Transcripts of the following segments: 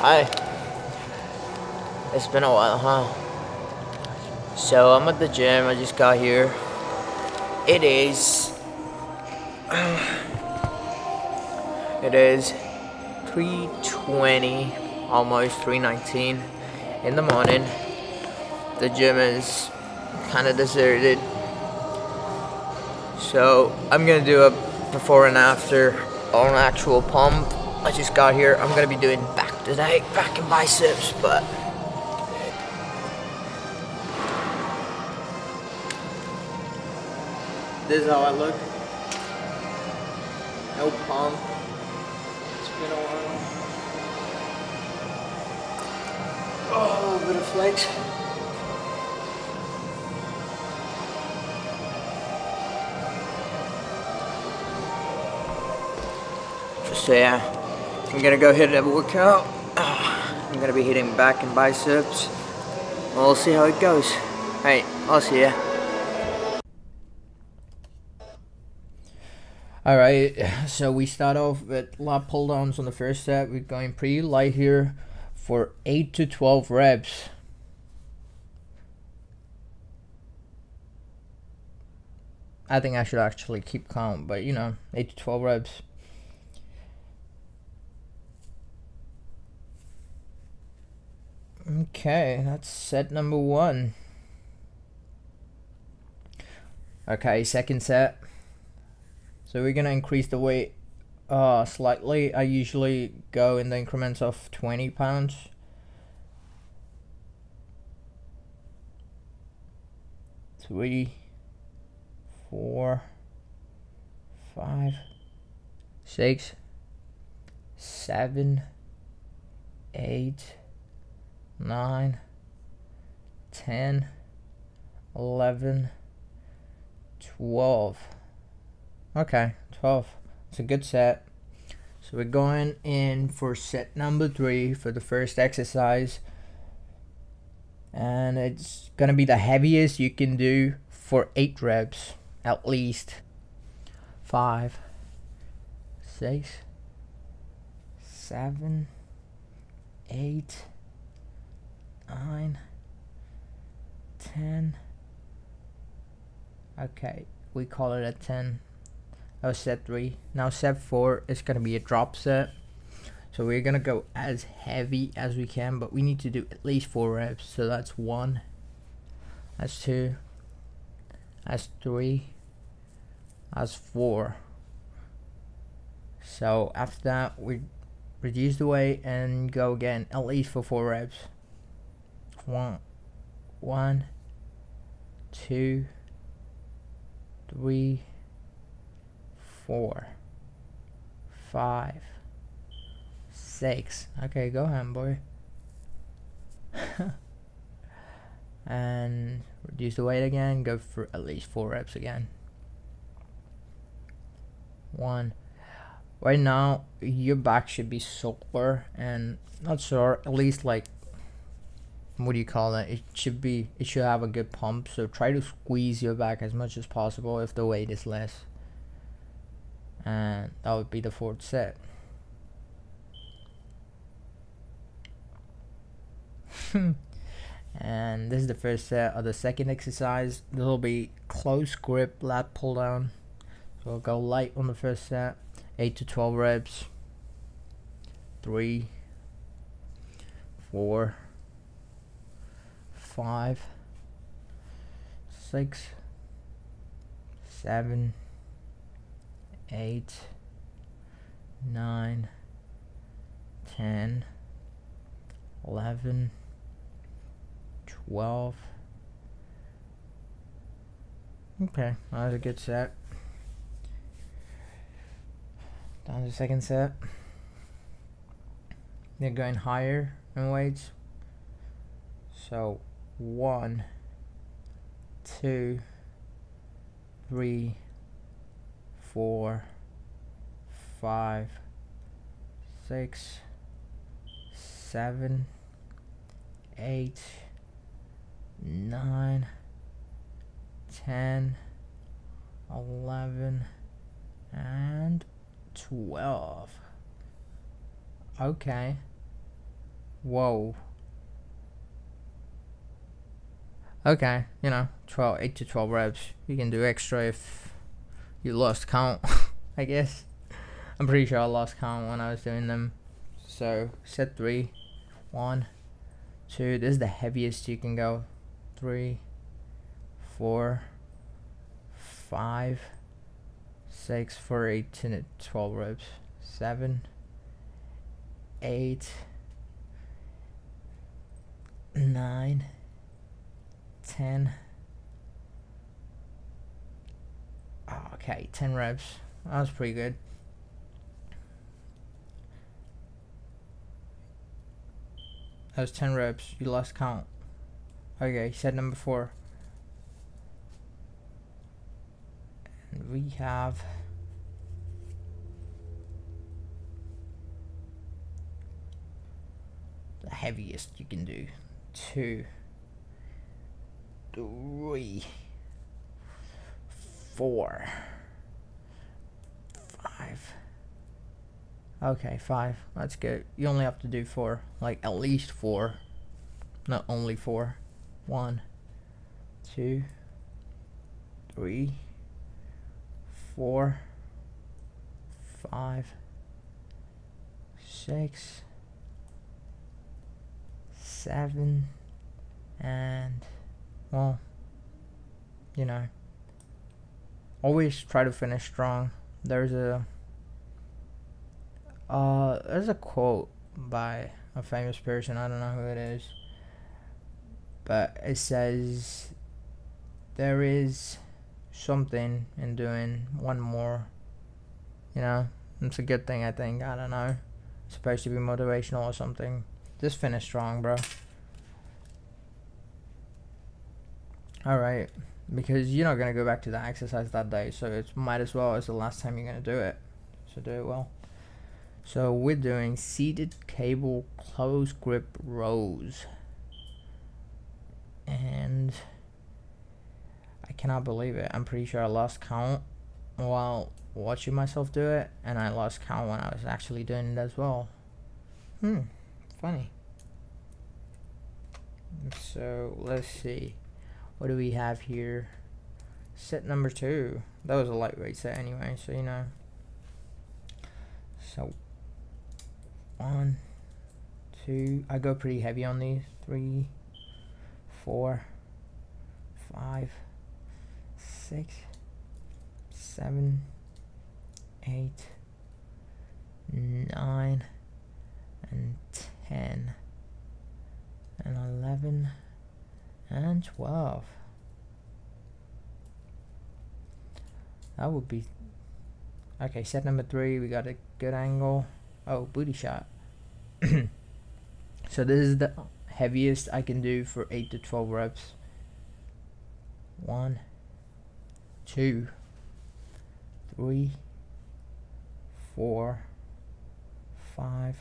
Hi. It's been a while, huh? So I'm at the gym. I just got here. It is. It is 3:20, almost 3:19 in the morning. The gym is kind of deserted. So I'm gonna do a before and after on actual pump. I just got here. I'm gonna be doing back today, back and biceps, but this is how I look. No pump. It's been a while. Oh, a little bit of flex. So yeah, I'm gonna go hit a workout. I'm gonna be hitting back and biceps. We'll see how it goes. Alright, I'll see ya. Alright, so we start off with lat pull downs on the first set. We're going pretty light here for 8 to 12 reps. I think I should actually keep count, but you know, 8 to 12 reps. Okay, that's set number 1. Okay, second set. So we're gonna increase the weight slightly. I usually go in the increments of 20 pounds. Three, 4, 5, 6, 7, 8, 9, 10, 11, 12. Okay, 12. It's a good set. So we're going in for set number 3 for the first exercise. And it's gonna be the heaviest you can do for 8 reps at least. 5, 6, 7, 8, 9, 10. Okay, we call it a 10. That was set 3. Now set 4 is gonna be a drop set. So we're gonna go as heavy as we can, but we need to do at least 4 reps. So that's 1, that's 2, that's 3, that's 4. So after that, we reduce the weight and go again at least for 4 reps. 1, 2, 3, 4, 5, 6. Okay, go ahead, boy. And reduce the weight again. Go for at least 4 reps again. 1. Right now, your back should be sore and not sore. At least like, what do you call it? It should have a good pump. So try to squeeze your back as much as possible if the weight is less. And that would be the 4th set. And this is the first set of the second exercise. This will be close grip lat pull down. So I'll go light on the first set. 8 to 12 reps. 3, 4, 5, 6, 7, 8, 9, 10, 11, 12. Okay, that was a good set. Down to the second set. They're going higher in weights. So 1, 2, 3, 4, 5, 6, 7, 8, 9, 10, 11, and 12. Okay. Whoa. Okay, you know, 8 to 12 reps. You can do extra if you lost count, I guess. I'm pretty sure I lost count when I was doing them. So, set 3. 1, 2. This is the heaviest you can go. 3, 4, 5, 6 for 8 to 12 reps. 7, 8, 9, 10. Okay, 10 reps. That was pretty good. That was 10 reps. You lost count. Okay, set number 4. And we have the heaviest you can do. 2, 3, 4, 5. Okay, 5. That's good. You only have to do 4. Like, at least 4. Not only 4. 1, 2, 3, 4, 5, 6, 7, and, well, you know, always try to finish strong. There's a quote by a famous person, I don't know who it is, but it says there is something in doing one more, you know. It's a good thing, I think. I don't know, it's supposed to be motivational or something. Just finish strong, bro. Alright, because you're not gonna go back to that exercise that day, so it might as well as the last time you're gonna do it, so do it well. So we're doing seated cable close grip rows, and I cannot believe it. I'm pretty sure I lost count while watching myself do it, and I lost count when I was actually doing it as well. Funny. So let's see, what do we have here? Set number 2. That was a lightweight set anyway, so you know. So 1, 2. I go pretty heavy on these. 3, 4, 5, 6, 7, 8, 9, and 10, and 11, and 12. That would be okay. Set number 3, we got a good angle. Oh, booty shot. So this is the heaviest I can do for 8 to 12 reps. 1, 2, 3, 4, 5,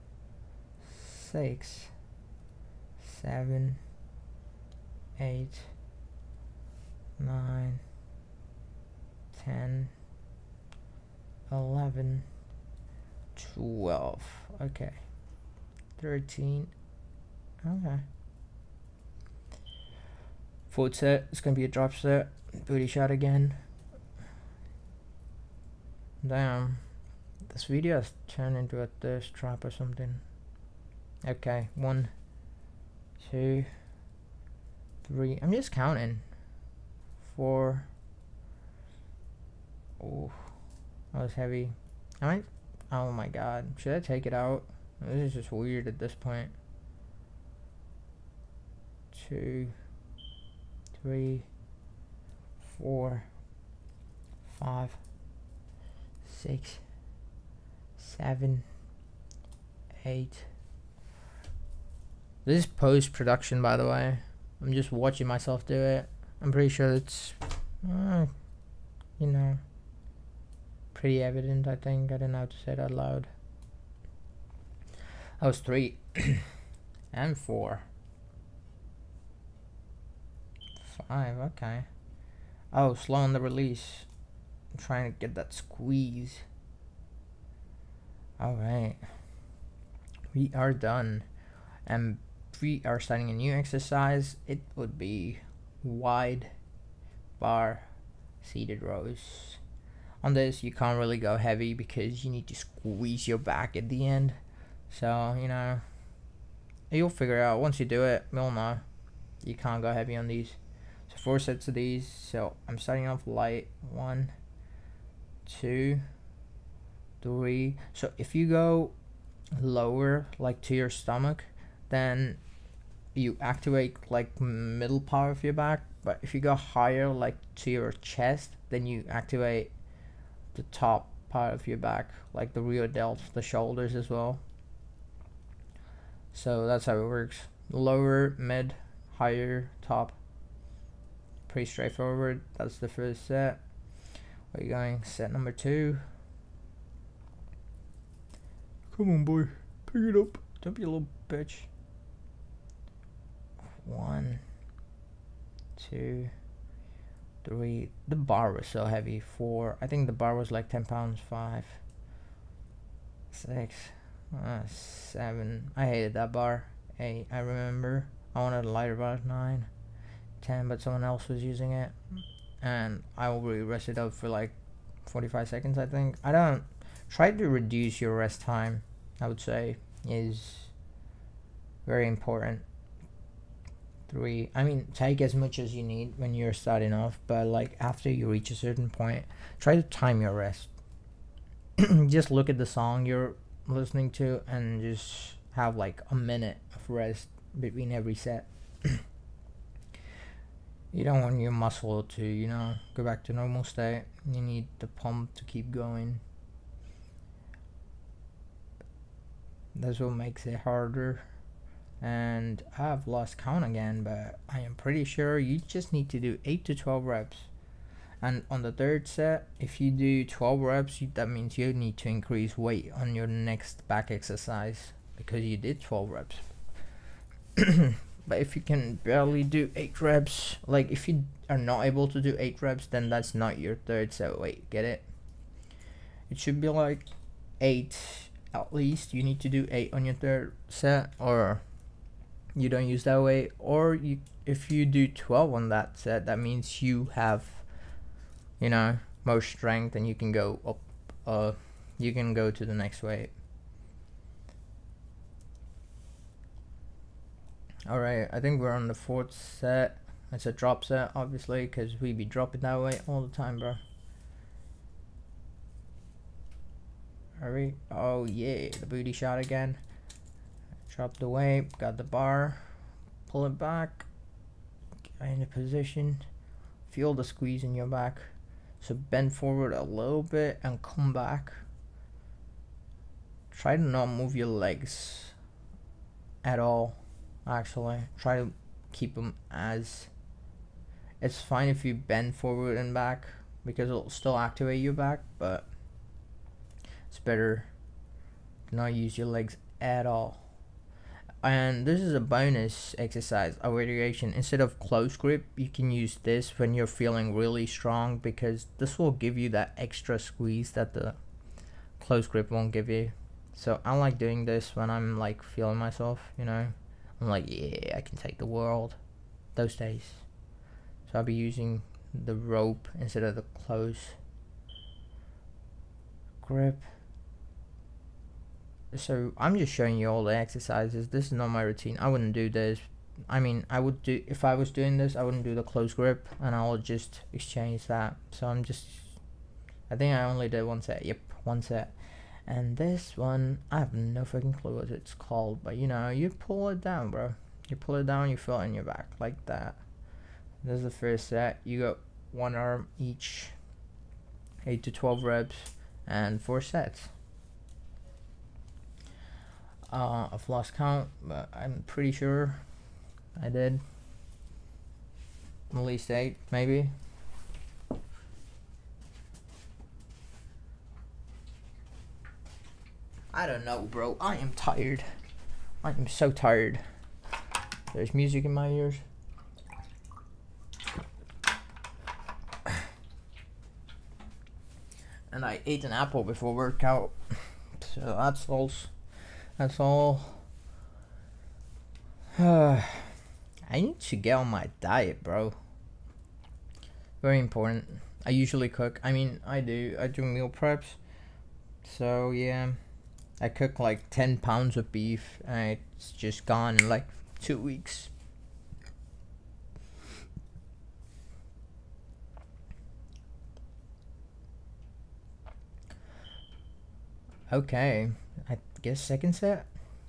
6, 7, 8, 9, 10, 11, 12. Okay. 13. Okay. Fourth set, it's gonna be a drop set. Booty shot again. Damn. This video has turned into a thirst trap or something. Okay. 1, 2, 3. I'm just counting. 4. Oh, that was heavy. Oh my god. Should I take it out? This is just weird at this point. 2, 3, 4, 5, 6, 7, 8. This is post-production, by the way. I'm just watching myself do it. I'm pretty sure it's, you know, pretty evident, I think. I don't know how to say that loud. That was 3 and 4. 5, okay. Oh, slow on the release. I'm trying to get that squeeze. Alright. We are done. And if we are starting a new exercise, it would be wide bar seated rows. On this, you can't really go heavy because you need to squeeze your back at the end. So, you know, you'll figure it out. Once you do it, you'll know. You can't go heavy on these. So 4 sets of these. So I'm starting off light. 1, 2, 3. So if you go lower, like to your stomach, then you activate like middle part of your back. But if you go higher, like to your chest, then you activate the top part of your back, like the rear delt, the shoulders as well. So that's how it works. Lower, mid, higher, top. Pretty straightforward. That's the first set. Where are you going? Set number 2. Come on, boy. Pick it up. Don't be a little bitch. 1, 2, 3. The bar was so heavy. 4. I think the bar was like 10 pounds. 5, 6, 7. I hated that bar. 8. I remember. I wanted a lighter bar. 9, 10, but someone else was using it. And I already rested up for like 45 seconds, I think. I don't. Try to reduce your rest time, I would say, is very important. 3. I mean, take as much as you need when you're starting off, but like after you reach a certain point, try to time your rest. Just look at the song you're listening to and just have like a minute of rest between every set. You don't want your muscle to, you know, go back to normal state. You need the pump to keep going. That's what makes it harder. And I've lost count again, but I am pretty sure you just need to do 8 to 12 reps. And on the third set, if you do 12 reps, that means you need to increase weight on your next back exercise because you did 12 reps. But if you can barely do 8 reps, like if you are not able to do 8 reps, then that's not your third set weight. Get it? It should be like 8 at least. You need to do 8 on your third set, or you don't use that weight. Or you, if you do 12 on that set, that means you have, you know, more strength and you can go up. You can go to the next weight. Alright, I think we're on the 4th set. It's a drop set, obviously, because we be dropping that weight all the time, bro. Hurry. Oh yeah, the booty shot again. Drop the weight, got the bar, pull it back, get in a position, feel the squeeze in your back. So bend forward a little bit and come back. Try to not move your legs at all. Actually, try to keep them as. It's fine if you bend forward and back because it'll still activate your back, but it's better to not use your legs at all. And this is a bonus exercise, a variation. Instead of close grip, you can use this when you're feeling really strong, because this will give you that extra squeeze that the close grip won't give you. So I like doing this when I'm like feeling myself, you know. I'm like, yeah, I can take the world those days. So I'll be using the rope instead of the close grip. So I'm just showing you all the exercises. This is not my routine. I wouldn't do this. I mean, I would do, if I was doing this, I wouldn't do the close grip and I would just exchange that. So I'm just, I think I only did 1 set. Yep, 1 set. And this one, I have no fucking clue what it's called, but you know, you pull it down, bro. You pull it down, you feel it in your back like that. This is the first set. You got 1 arm each, 8 to 12 reps, and 4 sets. I've lost count, but I'm pretty sure I did at least 8, maybe. I don't know, bro. I am tired. I am so tired. There's music in my ears. And I ate an apple before workout. So that's all I need to get on my diet, bro. Very important. I usually cook. I mean, I do meal preps. So yeah, I cook like 10 pounds of beef and it's just gone in like 2 weeks. Okay, I guess second set.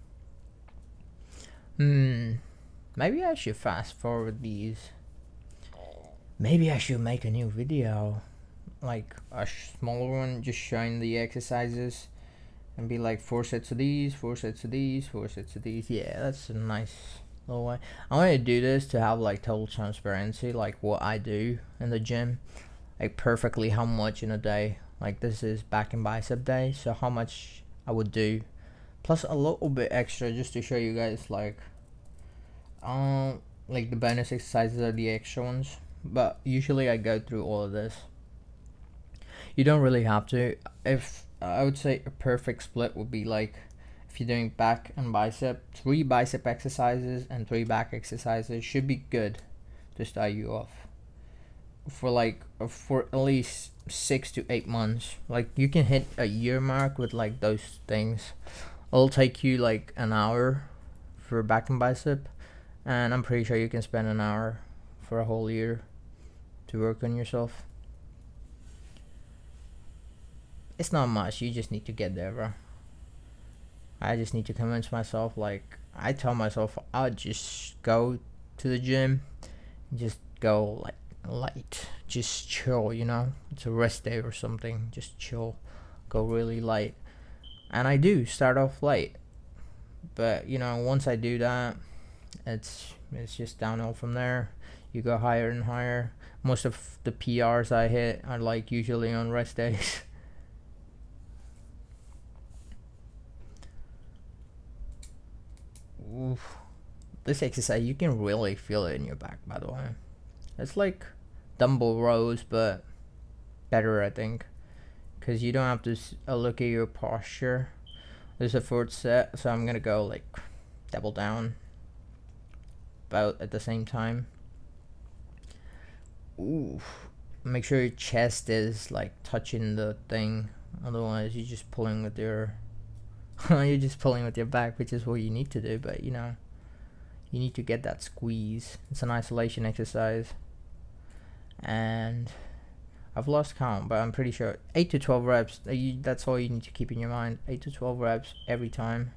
Maybe I should fast forward these. Maybe I should make a new video, like a smaller one, just showing the exercises, and be like 4 sets of these, 4 sets of these, 4 sets of these. Yeah, that's a nice little way. I want to do this to have like total transparency, like what I do in the gym, like perfectly how much in a day. Like this is back and bicep day, so how much I would do, plus a little bit extra just to show you guys like the bonus exercises are the extra ones. But usually I go through all of this. You don't really have to. If I would say a perfect split would be like if you're doing back and bicep, 3 bicep exercises and 3 back exercises should be good to start you off for at least 6 to 8 months. Like you can hit a year mark with like those things. It'll take you like an hour for back and bicep, and I'm pretty sure you can spend an hour for a whole year to work on yourself. It's not much, you just need to get there, bro. I just need to convince myself. Like I tell myself I'll just go to the gym, just go like light, just chill, you know, it's a rest day or something, just chill, go really light. And I do start off light, but you know, once I do that, it's just downhill from there. You go higher and higher. Most of the PRs I hit are like usually on rest days. Oof. This exercise, you can really feel it in your back, by the way. It's like dumbbell rows, but better, I think, because you don't have to look at your posture. There's a 4th set, so I'm gonna go like double down about at the same time. Ooh, make sure your chest is like touching the thing, otherwise you're just pulling with your you're just pulling with your back, which is what you need to do, but you know, you need to get that squeeze. It's an isolation exercise, and I've lost count, but I'm pretty sure 8 to 12 reps. That's all you need to keep in your mind. 8 to 12 reps every time.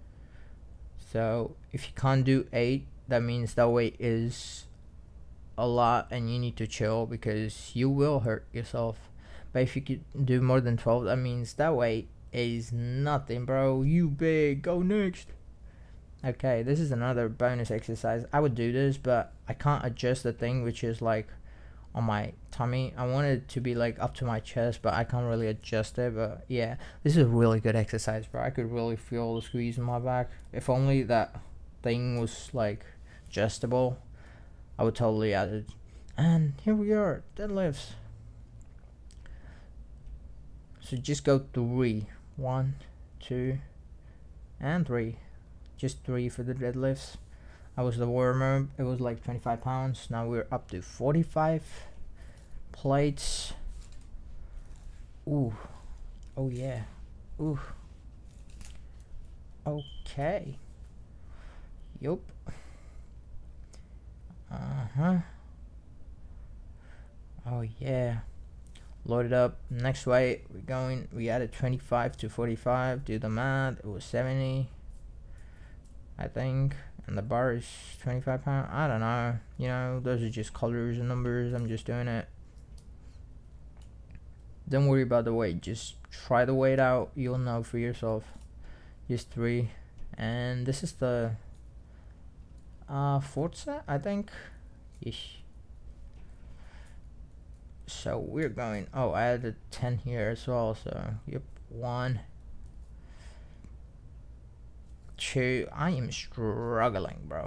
So if you can't do 8, that means that weight is a lot and you need to chill, because you will hurt yourself. But if you could do more than 12, that means that weight is nothing, bro. You big, go next. Okay, this is another bonus exercise. I would do this, but I can't adjust the thing, which is like on my tummy. I want it to be like up to my chest, but I can't really adjust it. But yeah, this is a really good exercise, bro. I could really feel the squeeze in my back. If only that thing was like adjustable, I would totally add it. And here we are, deadlifts. So just go 3, 1, 2, and 3. Just 3 for the deadlifts. I was the warmer. It was like 25 pounds. Now we're up to 45 plates. Ooh. Oh yeah. Ooh. Okay. Yup. Oh yeah. Load it up. Next weight, we added 25 to 45. Do the math. It was 70, I think. And the bar is 25 pounds. I don't know. You know, those are just colors and numbers. I'm just doing it. Don't worry about the weight. Just try the weight out. You'll know for yourself. Just 3. And this is the 4th set, I think. Ish. So we're going. Oh, I added 10 here as well. So yep, 1, 2. I am struggling, bro.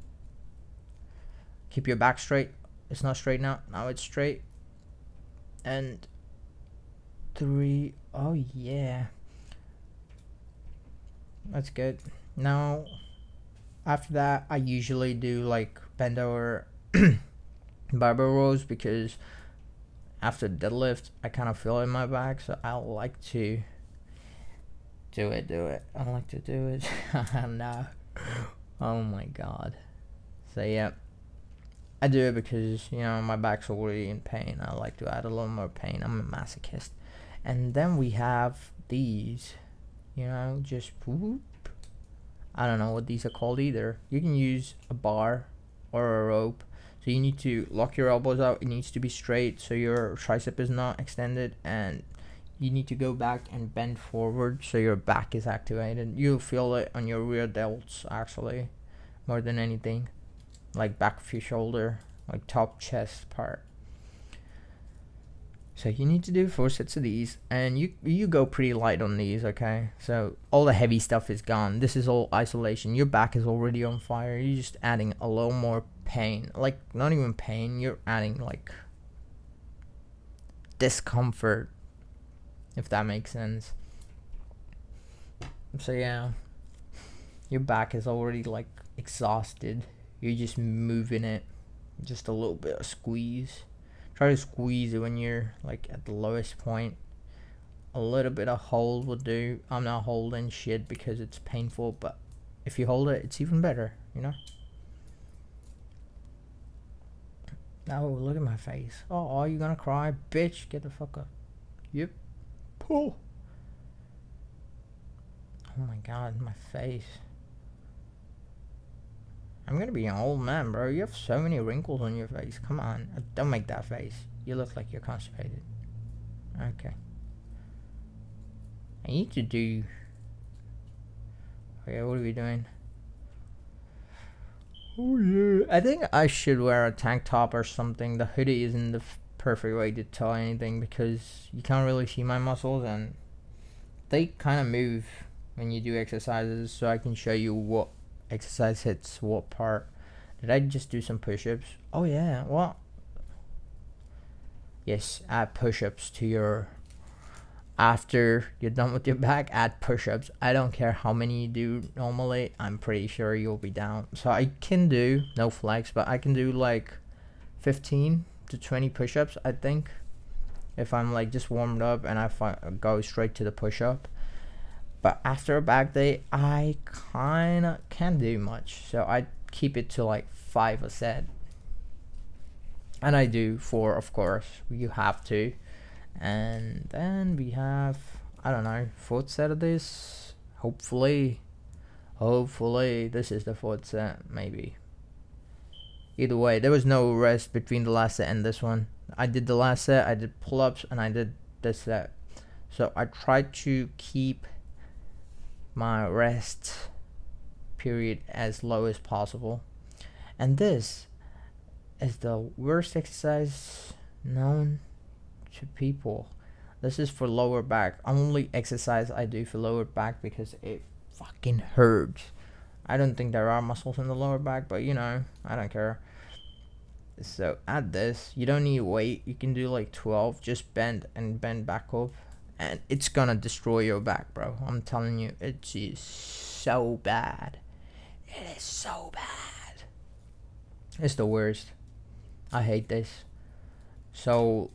Keep your back straight. It's not straight now. Now it's straight. And 3. Oh yeah, that's good. Now After that, I usually do like bend over barbell rows, because after deadlift I kind of feel it in my back, so I like to do it. I like to do it. No. Oh my god. So yeah, I do it because, you know, my back's already in pain. I like to add a little more pain. I'm a masochist. And then we have these, you know, just whoop. I don't know what these are called either. You can use a bar or a rope. So you need to lock your elbows out. It needs to be straight so your tricep is not extended, and you need to go back and bend forward so your back is activated. You'll feel it on your rear delts actually, more than anything, like back of your shoulder, like top chest part. So you need to do 4 sets of these, and you go pretty light on these, okay? So all the heavy stuff is gone. This is all isolation. Your back is already on fire. You're just adding a little more pain. Like, not even pain, you're adding like discomfort, if that makes sense. So yeah, your back is already like exhausted. You're just moving it, just a little bit of squeeze. Try to squeeze it when you're like at the lowest point. A little bit of hold will do. I'm not holding shit because it's painful, but if you hold it, it's even better, you know? Oh, look at my face. Oh, are you gonna cry? Bitch, get the fuck up. Yep. Pull. Oh my god, my face. I'm gonna be an old man, bro. You have so many wrinkles on your face. Come on. Don't make that face. You look like you're constipated. Okay. I need to do... Okay, what are we doing? Oh yeah. I think I should wear a tank top or something. The hoodie isn't the perfect way to tell anything because you can't really see my muscles, and they kind of move when you do exercises, so I can show you what exercise hits what part. Did I just do some push-ups? Oh yeah, what? Yes, add push-ups to your... After you're done with your back, add push-ups. I don't care how many you do normally, I'm pretty sure you'll be down. So I can do, no flex, but I can do like 15 to 20 push-ups, I think, if I'm like just warmed up and I go straight to the push-up. But after a back day, I kinda can't do much, so I keep it to like 5 a set, and I do 4, of course, you have to. And then we have, I don't know, 4th set of this. Hopefully this is the 4th set, maybe. Either way, there was no rest between the last set and this one. I did the last set, I did pull-ups, and I did this set. So I tried to keep my rest period as low as possible. And this is the worst exercise known to people. This is for lower back. Only exercise I do for lower back because it fucking hurts. I don't think there are muscles in the lower back, but you know, I don't care. So add this. You don't need weight. You can do like 12. Just bend and bend back up, and it's gonna destroy your back, bro. I'm telling you, it is so bad. It is so bad. It's the worst. I hate this. So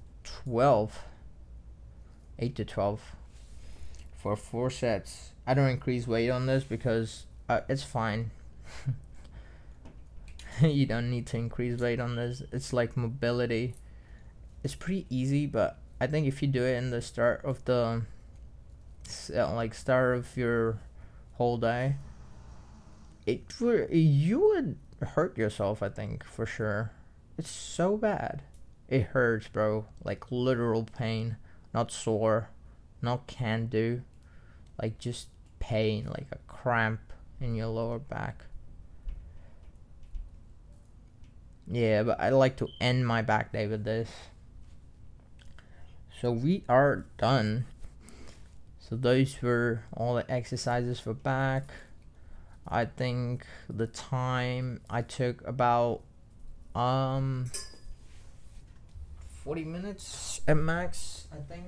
8 to 12 for 4 sets. I don't increase weight on this because it's fine. You don't need to increase weight on this. It's like mobility. It's pretty easy, but I think if you do it in the start of the start of your whole day, you would hurt yourself, I think, for sure. It's so bad. It hurts, bro. Like literal pain. Not sore. Not can do. Like just pain. Like a cramp in your lower back. Yeah, but I like to end my back day with this. So we are done. So those were all the exercises for back. I think the time I took about 40 minutes at max, I think.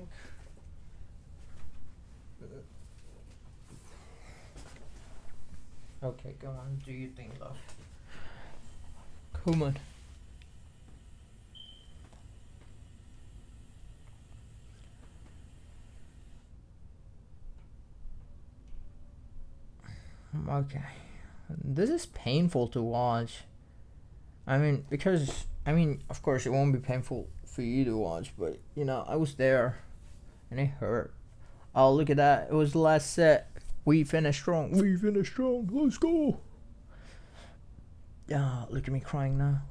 Okay, go on, do your thing, love. Come on. Okay. This is painful to watch. I mean, because, I mean, of course it won't be painful for you to watch, but, you know, I was there, and it hurt. Oh, look at that. It was the last set. We finished strong. We finished strong. Let's go. Yeah, look at me crying now.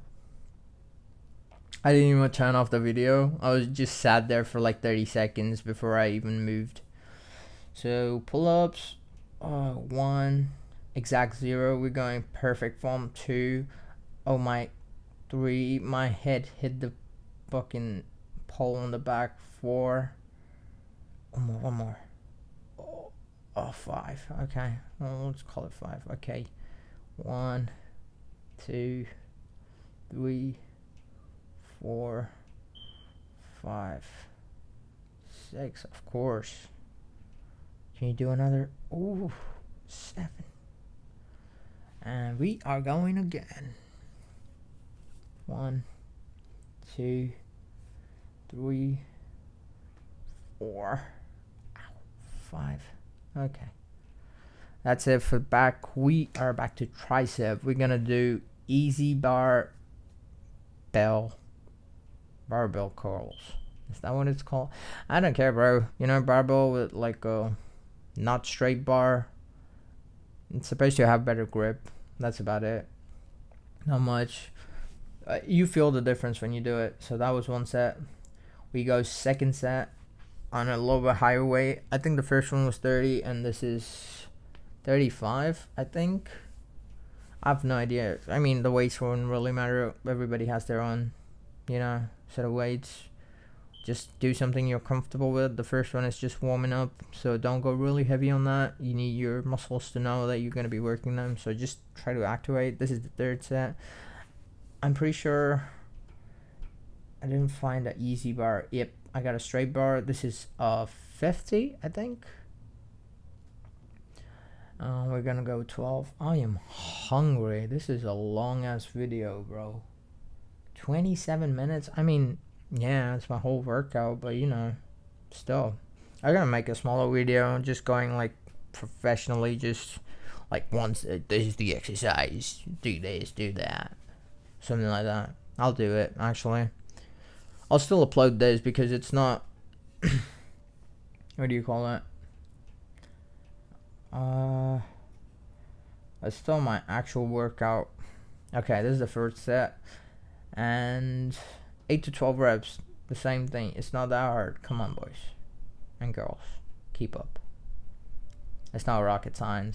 I didn't even turn off the video. I was just sat there for like 30 seconds before I even moved. So pull-ups, 1, exact 0. We're going perfect form. 2, oh my, 3. My head hit the fucking pole on the back. 4. One more. Oh, 5. Okay, well, let's call it 5. Okay, 1, 2, 3, 4, 5, 6. Of course. Can you do another? Ooh, 7. And we are going again. 1, 2, 3, 4, 5. Okay, that's it for back. We are back to tricep. We're gonna do easy barbell curls. Is that what it's called? I don't care, bro. You know, barbell with like a not straight bar. It's supposed to have better grip. That's about it. Not much. You feel the difference when you do it. So that was one set. We go second set on a little bit higher weight. I think the first one was 30 and this is 35, I think. I have no idea. I mean, the weights won't really matter. Everybody has their own, you know, set of weights. Just do something you're comfortable with. The first one is just warming up, so don't go really heavy on that. You need your muscles to know that you're going to be working them, so just try to activate. This is the third set. I'm pretty sure I didn't find an easy bar. Yep, I got a straight bar. This is 50, I think. We're gonna go 12. I am hungry. This is a long ass video, bro. 27 minutes. I mean, yeah, it's my whole workout, but you know, still, I'm gonna make a smaller video, just going like professionally, just like once this is the exercise, do this, do that, something like that. I'll do it actually. I'll still upload this because it's not what do you call it? It's still my actual workout. Okay, this is the first set, and 8 to 12 reps, the same thing. It's not that hard. Come on, boys and girls, keep up. It's not rocket science.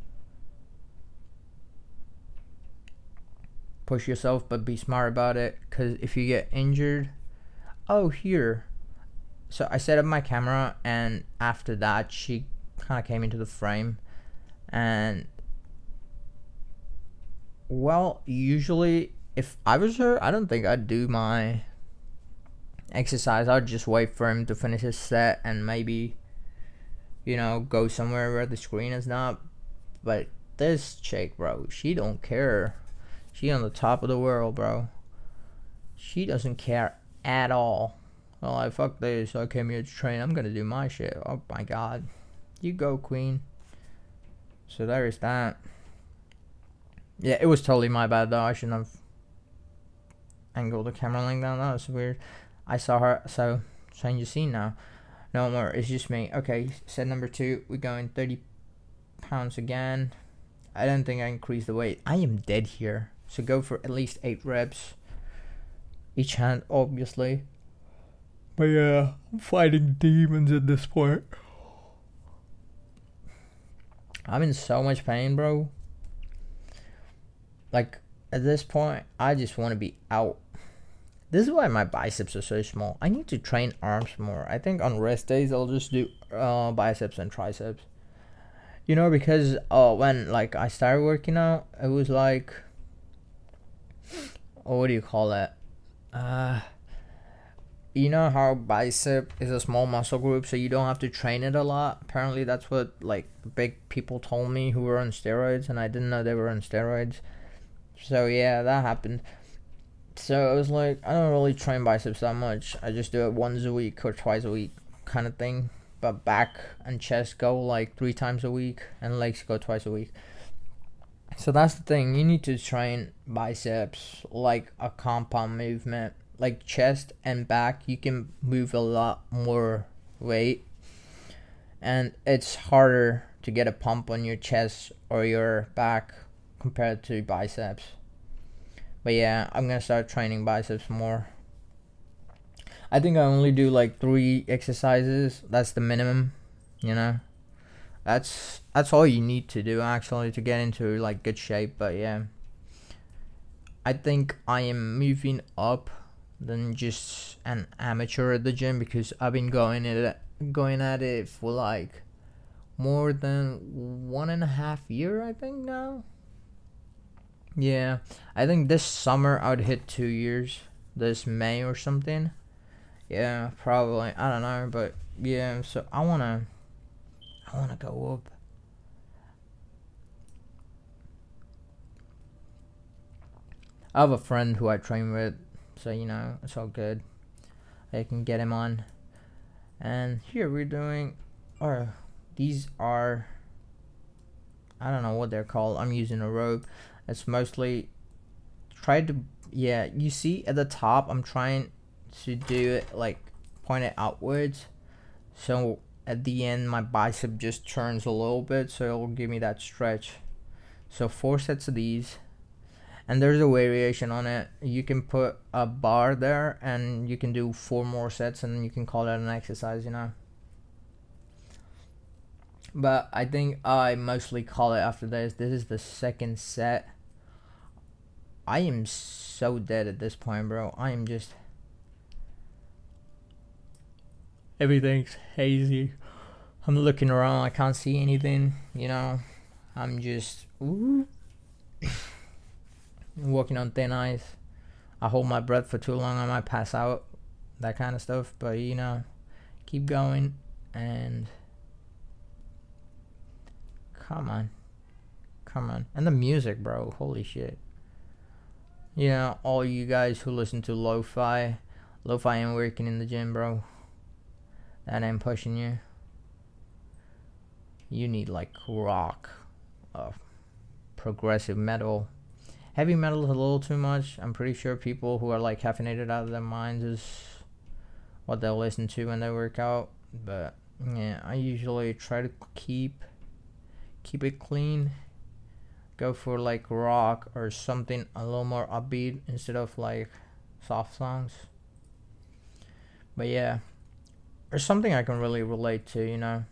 Push yourself, but be smart about it, because if you get injured, here. So I set up my camera, and after that she kind of came into the frame, and well, usually if I was her, I don't think I'd do my exercise. I'd just wait for him to finish his set and maybe, you know, go somewhere where the screen is not. But this chick, bro, she don't care. She on the top of the world, bro. She doesn't care at all. Well, like, fuck this, I came here to train, I'm gonna do my shit. Oh my god. You go, queen. So there is that. Yeah, it was totally my bad though. I shouldn't have angled the camera like that. That was weird. I saw her, so change the scene now. No more, it's just me. Okay, set number 2. We're going 30 pounds again. I don't think I increased the weight. I am dead here. So go for at least 8 reps. Each hand, obviously. But yeah, I'm fighting demons at this point. I'm in so much pain, bro. Like, at this point, I just want to be out. This is why my biceps are so small. I need to train arms more. I think on rest days, I'll just do biceps and triceps. You know, because when like I started working out, it was like, what do you call it? you know how bicep is a small muscle group, so you don't have to train it a lot. Apparently that's what like big people told me who were on steroids, and I didn't know they were on steroids. So yeah, that happened. So it was like, I don't really train biceps that much. I just do it once a week or twice a week kind of thing. But back and chest go like 3 times a week, and legs go twice a week. So that's the thing, you need to train biceps like a compound movement. Like chest and back, you can move a lot more weight, and it's harder to get a pump on your chest or your back compared to biceps. But yeah, I'm gonna start training biceps more. I think I only do like 3 exercises. That's the minimum, you know. That's all you need to do actually to get into like good shape. But yeah, I think I am moving up than just an amateur at the gym, because I've been going at it for like more than 1.5 years, I think now. Yeah, I think this summer I would hit 2 years, this May or something. Yeah, probably, I don't know, but yeah, so I wanna go up. I have a friend who I train with, so you know, it's all good. I can get him on. And here we're doing, or these are, I don't know what they're called. I'm using a rope. It's mostly tried to, yeah, you see at the top I'm trying to do it like point it outwards, so at the end my bicep just turns a little bit, so it'll give me that stretch. So 4 sets of these, and there's a variation on it. You can put a bar there and you can do 4 more sets, and you can call that an exercise, you know. But I think I mostly call it after this. This is the 2nd set. I am so dead at this point, bro. I am just, everything's hazy. I'm looking around, I can't see anything, you know. I'm just walking on thin ice. I hold my breath for too long, I might pass out, that kind of stuff. But you know, keep going, and come on, and the music, bro, holy shit. You know, all you guys who listen to lo-fi ain't working in the gym, bro. That ain't pushing you. You need like rock, progressive metal. Heavy metal is a little too much. I'm pretty sure people who are like caffeinated out of their minds is what they'll listen to when they work out. But yeah, I usually try to keep it clean. Go for like rock or something a little more upbeat instead of like soft songs. But yeah, there's something I can really relate to, you know.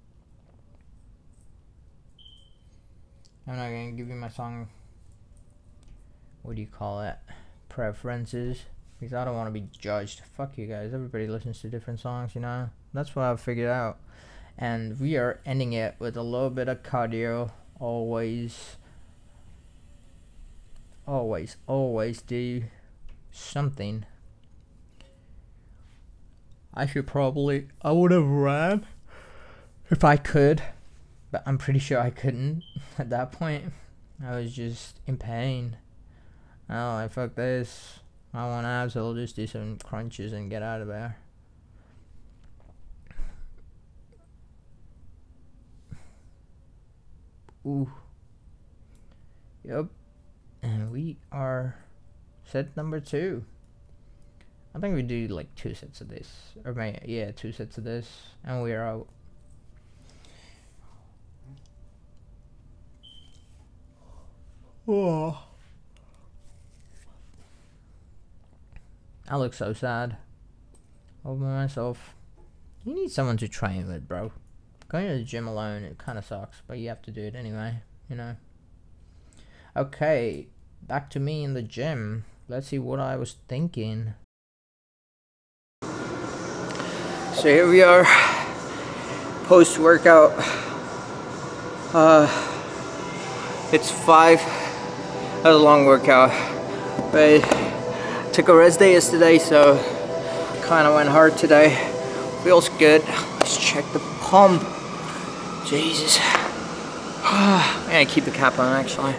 I'm not gonna give you my song, what do you call it, preferences, because I don't want to be judged. Fuck you guys, everybody listens to different songs, you know. That's what I've figured out. And we are ending it with a little bit of cardio. Always do something. I would have ran if I could, but I'm pretty sure I couldn't at that point. I was just in pain. Oh, I fuck this. I want abs, I'll just do some crunches and get out of there. Ooh. Yep. And we are set number 2. I think we do like 2 sets of this. Or maybe, yeah, 2 sets of this. And we are out. Oh. I look so sad over myself. You need someone to train with, bro. Going to the gym alone, it kind of sucks, but you have to do it anyway, you know. Okay, back to me in the gym. Let's see what I was thinking. So here we are, post-workout. It's 5. That was a long workout, but I took a rest day yesterday, so kind of went hard today. Feels good. Let's check the pump. Jesus. I'm gonna keep the cap on actually.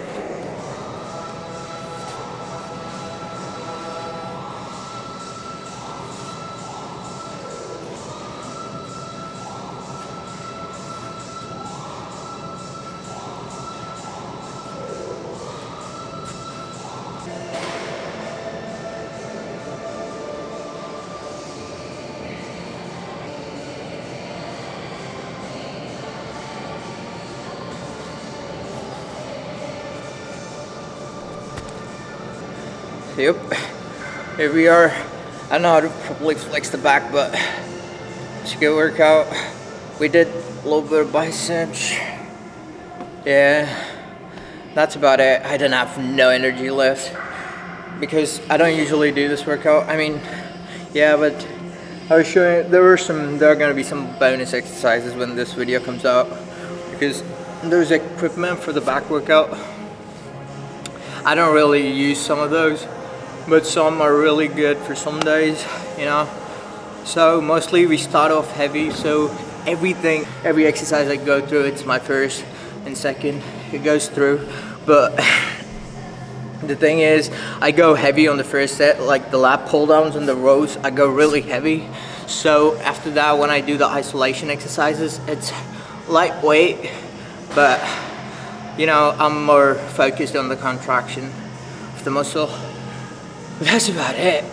Yep, here we are. I know how to probably flex the back, but it's a good workout. We did a little bit of biceps. Yeah, that's about it. I didn't have no energy left because I don't usually do this workout. I mean, yeah, but I was showing there are gonna be some bonus exercises when this video comes out because there's equipment for the back workout. I don't really use some of those, but some are really good for some days, you know. So mostly we start off heavy, so every exercise I go through, it's my first and second, it goes through. But the thing is, I go heavy on the first set, like the lat pull downs and the rows, I go really heavy. So after that, when I do the isolation exercises, it's lightweight, but you know, I'm more focused on the contraction of the muscle. That's about it.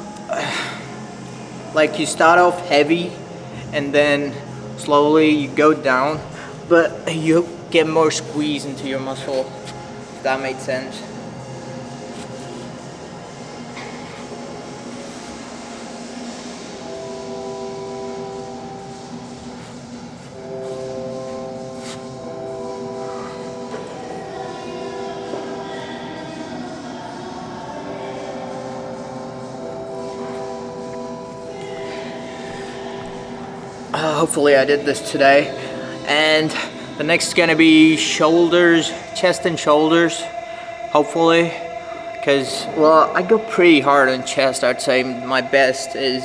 Like you start off heavy and then slowly you go down, but you get more squeeze into your muscle, if that made sense. Hopefully I did this today, and the next is gonna be shoulders, chest and shoulders, hopefully, because well, I go pretty hard on chest. I'd say my best is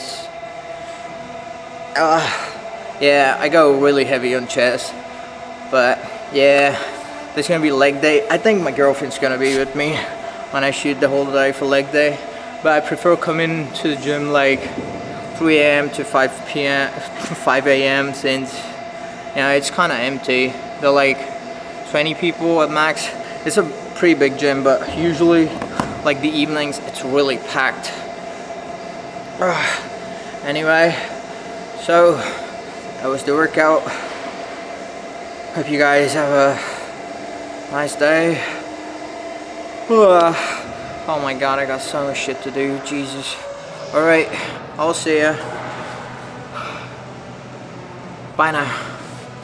yeah, I go really heavy on chest, but yeah, there's gonna be leg day. I think my girlfriend's gonna be with me when I shoot the whole day for leg day, but I prefer coming to the gym like 3 a.m. to 5 a.m. since, you know, it's kind of empty. They're like 20 people at max. It's a pretty big gym, but usually like the evenings it's really packed. Anyway, so that was the workout. Hope you guys have a nice day. Oh my god, I got so much shit to do, Jesus. Alright, I'll see ya. Bye now.